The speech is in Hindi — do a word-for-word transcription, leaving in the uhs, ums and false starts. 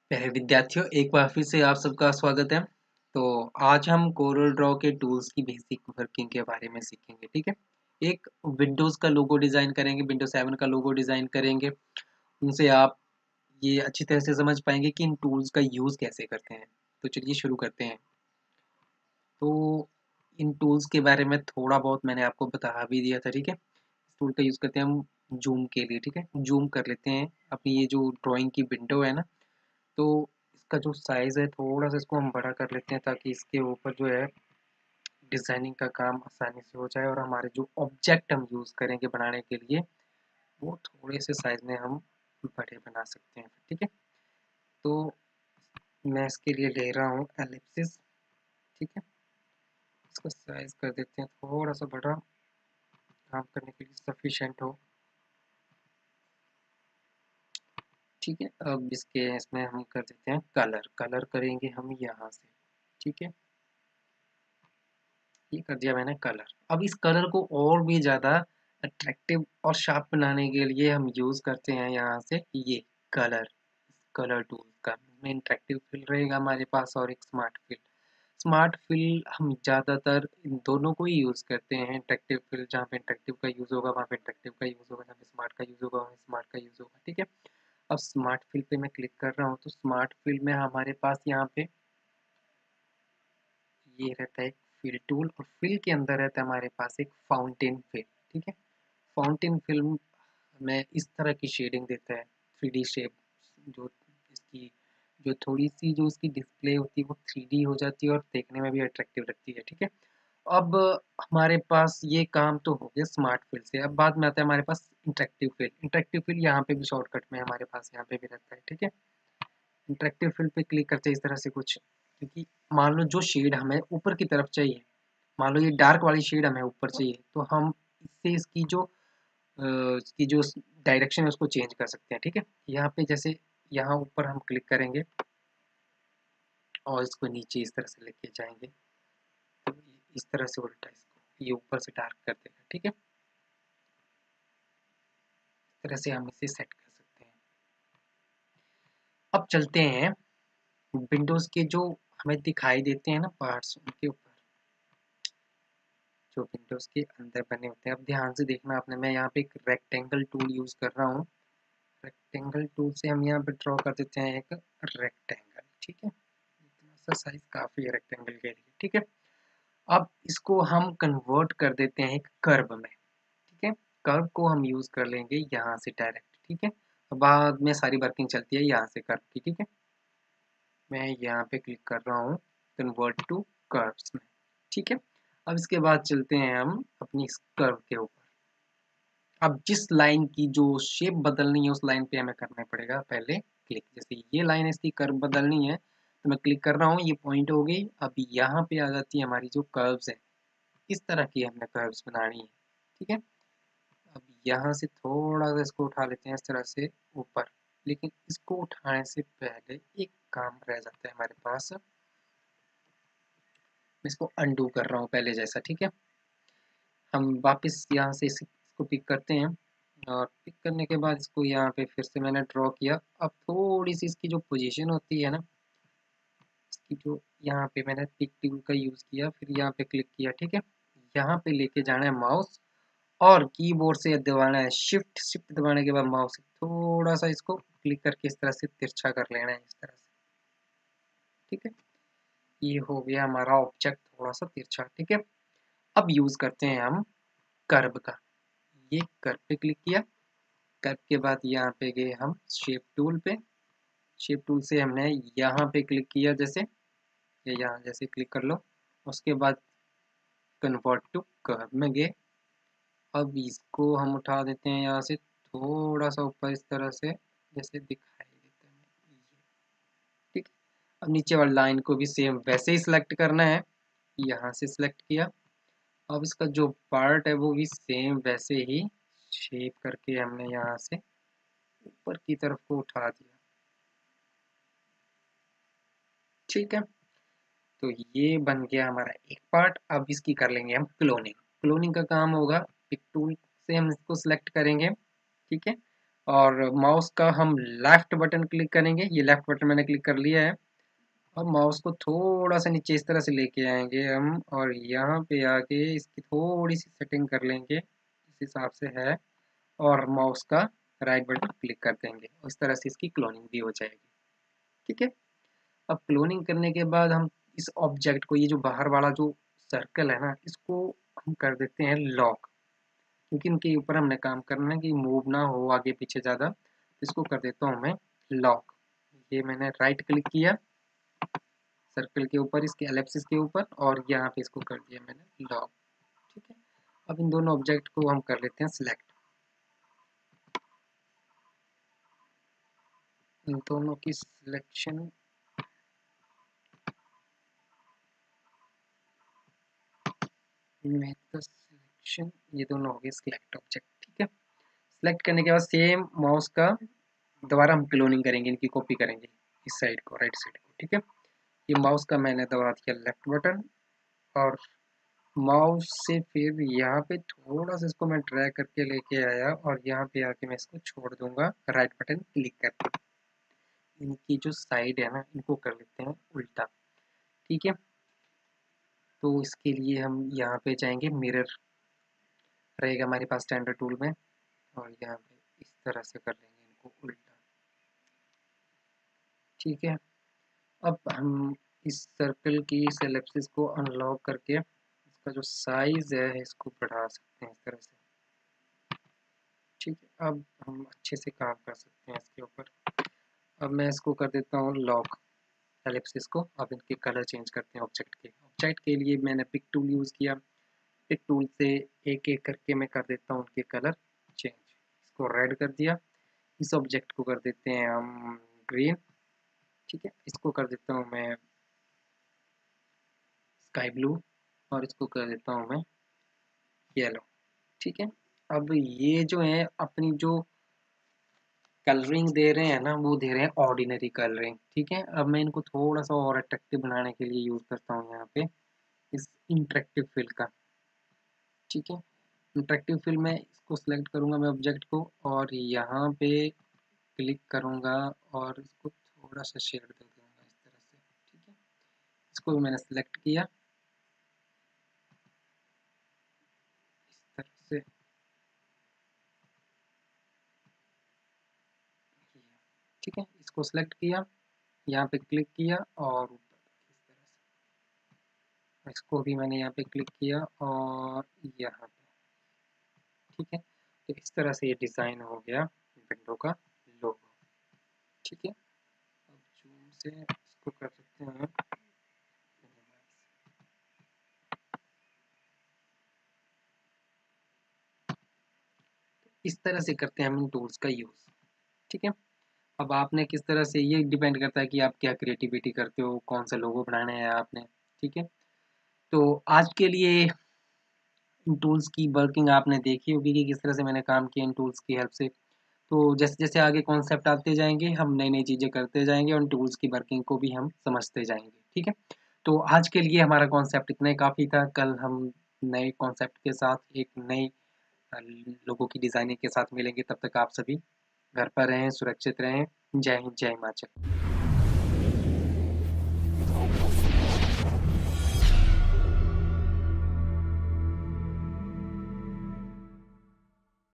प्यारे विद्यार्थियों, एक बार फिर से आप सबका स्वागत है। तो आज हम कोरल ड्रॉ के टूल्स की बेसिक वर्किंग के बारे में सीखेंगे। ठीक है, एक विंडोज़ का लोगो डिज़ाइन करेंगे, विंडोज सेवन का लोगो डिज़ाइन करेंगे। उनसे आप ये अच्छी तरह से समझ पाएंगे कि इन टूल्स का यूज़ कैसे करते हैं। तो चलिए शुरू करते हैं। तो इन टूल्स के बारे में थोड़ा बहुत मैंने आपको बता भी दिया था। ठीक है, इस टूल का यूज़ करते हैं हम जूम के लिए। ठीक है, जूम कर लेते हैं अपनी ये जो ड्राइंग की विंडो है ना, तो इसका जो साइज़ है थोड़ा सा इसको हम बड़ा कर लेते हैं ताकि इसके ऊपर जो है डिज़ाइनिंग का काम आसानी से हो जाए और हमारे जो ऑब्जेक्ट हम यूज़ करेंगे बनाने के लिए वो थोड़े से साइज़ में हम बड़े बना सकते हैं। ठीक है, तो मैं इसके लिए ले रहा हूँ एलिप्सिस। ठीक है, इसका साइज़ कर देते हैं थोड़ा सा बड़ा, काम करने के लिए सफिशेंट हो। ठीक है, अब इसके इसमें हम कर देते हैं कलर। कलर करेंगे हम यहाँ से। ठीक है, ये कर दिया मैंने कलर। अब इस कलर को और भी ज़्यादा अट्रैक्टिव और शार्प बनाने के लिए हम यूज़ करते हैं यहाँ से ये कलर कलर टूल का। में इंटरेक्टिव फिल रहेगा हमारे पास और एक स्मार्ट फिल। स्मार्ट फिल हम ज़्यादातर इन दोनों को ही यूज़ करते हैं। इंटरेक्टिव फिल जहाँ पे इंटरेक्टिव का यूज़ होगा वहाँ पे इंटरेक्टिव का यूज़ होगा, जहाँ पे स्मार्ट का यूज़ होगा वहाँ स्मार्ट का यूज़ होगा। ठीक है, अब स्मार्ट फिल पे मैं क्लिक कर रहा हूँ तो स्मार्ट फिल में हमारे पास यहाँ पे ये रहता है एक फिल टूल और फिल के अंदर रहता है हमारे पास एक फाउंटेन फिल। ठीक है, फाउंटेन फिल्म में इस तरह की शेडिंग देता है, थ्री डी शेप। जो इसकी जो थोड़ी सी जो इसकी डिस्प्ले होती है वो थ्री डी हो जाती है और देखने में भी अट्रैक्टिव लगती है। ठीक है, अब हमारे पास ये काम तो हो गया स्मार्ट फिल से। अब बाद में आता है हमारे पास इंटरेक्टिव फिल। इंटरेक्टिव फिल यहाँ पे भी शॉर्टकट में हमारे पास यहाँ पे भी रहता है। ठीक है, इंटरेक्टिव फिल पे क्लिक करते हैं इस तरह से कुछ, क्योंकि मान लो जो शेड हमें ऊपर की तरफ चाहिए, मान लो ये डार्क वाली शेड हमें ऊपर चाहिए, तो हम इससे इसकी जो अ, इसकी जो डायरेक्शन है उसको चेंज कर सकते हैं। ठीक है, यहाँ पे जैसे यहाँ ऊपर हम क्लिक करेंगे और इसको नीचे इस तरह से लेके जाएंगे तो इस तरह से उल्टा इसको ये ऊपर से डार्क कर देगा। ठीक है, इस तरह से हम इसे सेट कर सकते हैं। अब चलते हैं विंडोज़ के जो हमें दिखाई देते हैं ना पार्ट्स, उनके ऊपर जो विंडोज़ के अंदर बने होते हैं। अब ध्यान से देखना आपने, मैं यहाँ पे एक रेक्टेंगल टूल यूज़ कर रहा हूँ। रेक्टेंगल टूल से हम यहाँ पे ड्रॉ कर देते हैं एक रेक्टेंगल। ठीक है, इतना सा साइज काफ़ी है रेक्टेंगल के लिए। ठीक है, अब इसको हम कन्वर्ट कर देते हैं एक कर्व में। ठीक है, कर्व को हम यूज़ कर लेंगे यहाँ से डायरेक्ट। ठीक है, बाद में सारी वर्किंग चलती है यहाँ से कर्व की। ठीक है, मैं यहाँ पे क्लिक कर रहा हूँ कन्वर्ट टू कर्व्स में। ठीक है, अब इसके बाद चलते हैं हम अपनी इस कर्व के ऊपर। अब जिस लाइन की जो शेप बदलनी है उस लाइन पे हमें करना पड़ेगा पहले क्लिक। जैसे ये लाइन इसकी कर्व बदलनी है तो मैं क्लिक कर रहा हूँ, ये पॉइंट हो गई। अब यहाँ पे आ जाती है हमारी जो कर्व्स है, इस तरह की हमें कर्व्स बनानी है। ठीक है, अब यहाँ से थोड़ा सा इसको उठा लेते हैं इस तरह से ऊपर, लेकिन इसको उठाने से पहले एक काम रह जाता है हमारे पास। मैं इसको अंडू कर रहा हूँ पहले जैसा। ठीक है, हम वापस यहाँ से इस- इसको पिक करते हैं और पिक करने के बाद इसको यहाँ पे फिर से मैंने ड्रॉ किया। अब थोड़ी सी इसकी जो पोजीशन होती है ना, इसकी जो यहाँ पे मैंने पिक टूल का यूज़ किया, फिर यहाँ पे क्लिक किया। ठीक है, यहाँ पे लेके जाना है माउस और कीबोर्ड से दबाना है शिफ्ट। शिफ्ट दबाने के बाद माउस से थोड़ा सा इसको क्लिक करके इस तरह से तिरछा कर लेना है इस तरह से। ठीक है, ये हो गया हमारा ऑब्जेक्ट थोड़ा सा तिरछा। ठीक है, अब यूज़ करते हैं हम कर्व का। ये कर्व पे क्लिक किया, कर्व के बाद यहाँ पे गए हम शेप टूल पे। शेप टूल से हमने यहाँ पे क्लिक किया, जैसे या यहाँ जैसे क्लिक कर लो। उसके बाद कन्वर्ट टू कर्व में गए। अब इसको हम उठा देते हैं यहाँ से थोड़ा सा ऊपर इस तरह से जैसे दिखाई देता है ये। ठीक है, अब नीचे वाली लाइन को भी सेम वैसे ही सिलेक्ट करना है, यहाँ से सिलेक्ट किया। अब इसका जो पार्ट है वो भी सेम वैसे ही शेप करके हमने यहाँ से ऊपर की तरफ को उठा दिया। ठीक है, तो ये बन गया हमारा एक पार्ट। अब इसकी कर लेंगे हम क्लोनिंग। क्लोनिंग का काम होगा, एक टूल से हम इसको सिलेक्ट करेंगे। ठीक है, और माउस का हम लेफ्ट बटन क्लिक करेंगे। ये लेफ्ट बटन मैंने क्लिक कर लिया है। अब माउस को थोड़ा सा नीचे इस तरह से लेके आएंगे हम, और यहाँ पे आके इसकी थोड़ी सी सेटिंग कर लेंगे इस हिसाब से है, और माउस का राइट बटन क्लिक कर देंगे। इस तरह से इसकी क्लोनिंग भी हो जाएगी। ठीक है। अब क्लोनिंग करने के बाद हम इस ऑब्जेक्ट को, ये जो बाहर वाला जो सर्कल है ना, इसको हम कर देते हैं लॉक, क्योंकि इनके ऊपर हमने काम करना है कि मूव ना हो आगे पीछे ज़्यादा। इसको कर देता हूँ मैं लॉक। ये मैंने राइट क्लिक किया सर्कल के ऊपर, इसके एलिप्सिस के ऊपर, और यहाँ पे इसको कर दिया मैंने लॉक। ठीक है। अब इन दोनों ऑब्जेक्ट को हम कर लेते हैं सिलेक्ट। इन दोनों की सिलेक्शन मेथड सिलेक्शन, ये दोनों हो गए सिलेक्ट ऑब्जेक्ट। ठीक है। सिलेक्ट करने के बाद सेम माउस का दोबारा हम क्लोनिंग करेंगे, इनकी कॉपी करेंगे इस साइड को, राइट साइड को। ठीक है। ये माउस का मैंने दबा दिया लेफ्ट बटन, और माउस से फिर यहाँ पे थोड़ा सा इसको मैं ड्रैग करके लेके आया, और यहाँ पे आके मैं इसको छोड़ दूंगा राइट बटन क्लिक करके। इनकी जो साइड है ना, इनको कर लेते हैं उल्टा। ठीक है। तो इसके लिए हम यहाँ पे जाएंगे, मिरर रहेगा हमारे पास स्टैंडर्ड टूल में, और यहाँ पे इस तरह से कर लेंगे इनको उल्टा। ठीक है। अब हम इस सर्कल की इस एलिप्सिस को अनलॉक करके इसका जो साइज है इसको बढ़ा सकते हैं इस तरह से। ठीक है। अब हम अच्छे से काम कर सकते हैं इसके ऊपर। अब मैं इसको कर देता हूँ लॉक एलिप्सिस को। अब इनके कलर चेंज करते हैं ऑब्जेक्ट के। ऑब्जेक्ट के लिए मैंने पिक टूल यूज़ किया। पिक टूल से एक एक करके मैं कर देता हूँ उनके कलर चेंज। इसको रेड कर दिया। इस ऑब्जेक्ट को कर देते हैं हम ग्रीन। ठीक है। इसको कर देता हूँ मैं स्काई ब्लू, और इसको कर देता हूँ मैं येलो। ठीक है। अब ये जो है अपनी जो कलरिंग दे रहे हैं ना, वो दे रहे हैं ऑर्डिनरी कलरिंग। ठीक है। अब मैं इनको थोड़ा सा और अट्रैक्टिव बनाने के लिए यूज़ करता हूँ यहाँ पे इस इंटरेक्टिव फिल का। ठीक है। इंटरेक्टिव फिल में इसको सिलेक्ट करूँगा मैं ऑब्जेक्ट को, और यहाँ पे क्लिक करूँगा, और इसको थोड़ा सा शेड दे दूँगा इस तरह से। ठीक है। इसको भी मैंने सिलेक्ट किया इस तरह से। ठीक है। इसको सिलेक्ट किया, यहाँ पे क्लिक किया, और ऊपर इस तरह से इसको भी मैंने यहाँ पे क्लिक किया, और यहाँ पे। ठीक है। तो इस तरह से ये डिज़ाइन हो गया विंडो का लोगो। ठीक है। अब जूम से इसको कर सकते हैं इस तरह से करते हैं हम इन टूल्स का यूज़। ठीक है। अब आपने किस तरह से, ये डिपेंड करता है कि आप क्या क्रिएटिविटी करते हो, कौन सा लोगो बनाना है आपने। ठीक है। तो आज के लिए इन टूल्स की वर्किंग आपने देखी होगी कि किस तरह से मैंने काम किया इन टूल्स की हेल्प से। तो जैसे जैसे आगे कॉन्सेप्ट आते जाएंगे, हम नई नई चीज़ें करते जाएंगे, और टूल्स की वर्किंग को भी हम समझते जाएंगे। ठीक है। तो आज के लिए हमारा कॉन्सेप्ट इतना ही काफ़ी था। कल हम नए कॉन्सेप्ट के साथ एक नई लोगों की डिज़ाइनिंग के साथ मिलेंगे। तब तक आप सभी घर पर रहें, सुरक्षित रहें। जय हिंद, जय हिमाचल।